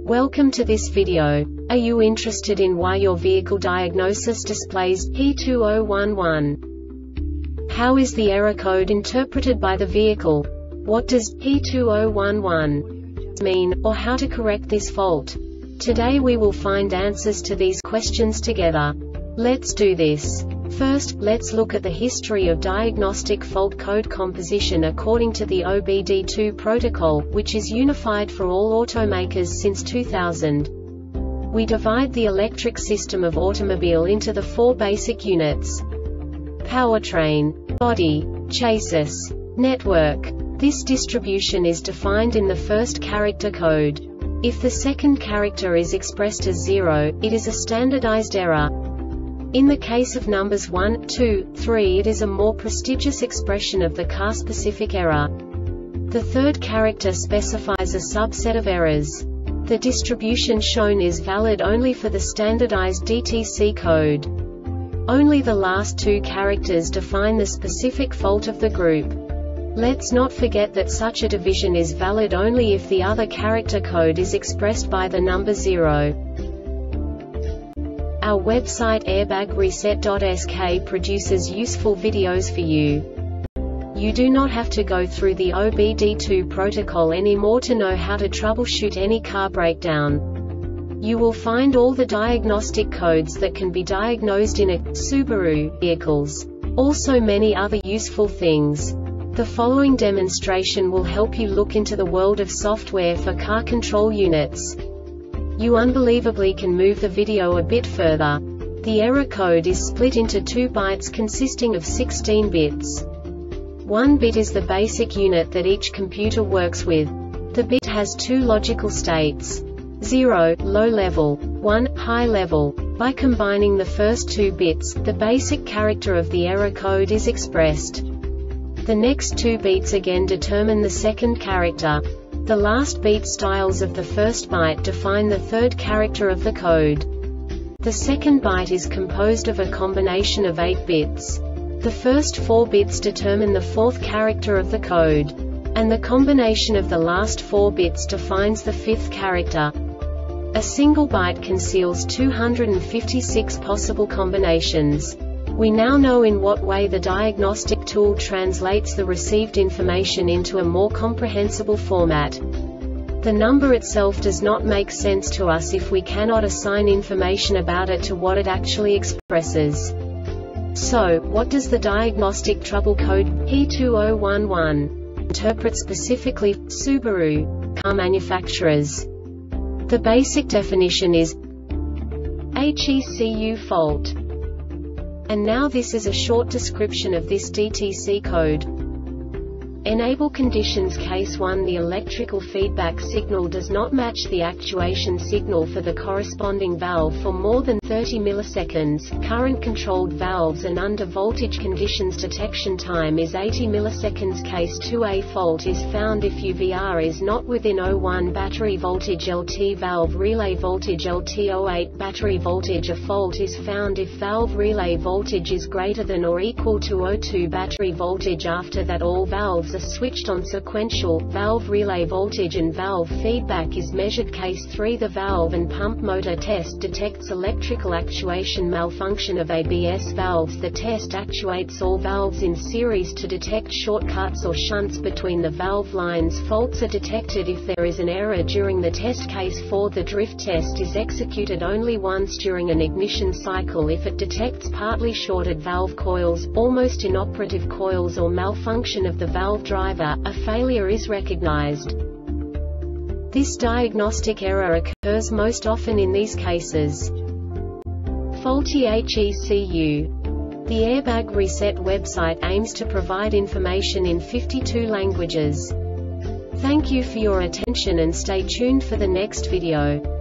Welcome to this video. Are you interested in why your vehicle diagnosis displays P2011? How is the error code interpreted by the vehicle? What does P2011 mean, or how to correct this fault? Today we will find answers to these questions together. Let's do this. First, let's look at the history of diagnostic fault code composition according to the OBD2 protocol, which is unified for all automakers since 2000. We divide the electric system of automobile into the four basic units: powertrain, body, chassis, network. This distribution is defined in the first character code. If the second character is expressed as 0, it is a standardized error. In the case of numbers 1, 2, 3, it is a more prestigious expression of the car-specific error. The third character specifies a subset of errors. The distribution shown is valid only for the standardized DTC code. Only the last two characters define the specific fault of the group. Let's not forget that such a division is valid only if the other character code is expressed by the number 0. Our website airbagreset.sk produces useful videos for you. You do not have to go through the OBD2 protocol anymore to know how to troubleshoot any car breakdown. You will find all the diagnostic codes that can be diagnosed in a Subaru vehicles. Also many other useful things. The following demonstration will help you look into the world of software for car control units. You unbelievably can move the video a bit further. The error code is split into 2 bytes consisting of 16 bits. 1 bit is the basic unit that each computer works with. The bit has 2 logical states: 0, low level, 1, high level. By combining the first 2 bits, the basic character of the error code is expressed. The next 2 beats again determine the second character. The last beat styles of the first byte define the third character of the code. The second byte is composed of a combination of 8 bits. The first 4 bits determine the fourth character of the code. And the combination of the last 4 bits defines the fifth character. A single byte conceals 256 possible combinations. We now know in what way the diagnostic tool translates the received information into a more comprehensible format. The number itself does not make sense to us if we cannot assign information about it to what it actually expresses. So, what does the diagnostic trouble code P2011 interpret specifically for Subaru car manufacturers? The basic definition is HECU fault. And now this is a short description of this DTC code. Enable conditions. Case 1: the electrical feedback signal does not match the actuation signal for the corresponding valve for more than 30 milliseconds. Current controlled valves and under voltage conditions detection time is 80 milliseconds. Case 2: fault is found if UVR is not within 0.1 battery voltage LT valve relay voltage LT08 battery voltage. A fault is found if valve relay voltage is greater than or equal to 0.2 battery voltage. After that, all valves are switched on sequential. Valve relay voltage and valve feedback is measured. Case 3: the valve and pump motor test detects electrical actuation malfunction of ABS valves. The test actuates all valves in series to detect shortcuts or shunts between the valve lines. Faults are detected if there is an error during the test. Case 4: the drift test is executed only once during an ignition cycle if it detects partly shorted valve coils, almost inoperative coils, or malfunction of the valve driver. A failure is recognized. This diagnostic error occurs most often in these cases: faulty HECU. The Airbag Reset website aims to provide information in 52 languages. Thank you for your attention and stay tuned for the next video.